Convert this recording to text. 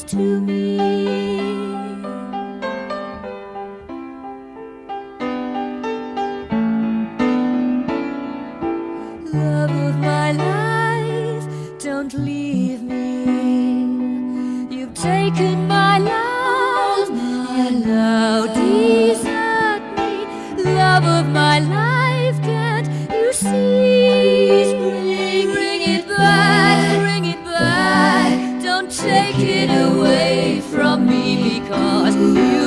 to me. Love of my life, don't leave me. You've taken my love and now desert me. Love of my life, can't you see? Bring it back, bring it back. Don't take it away from me, because you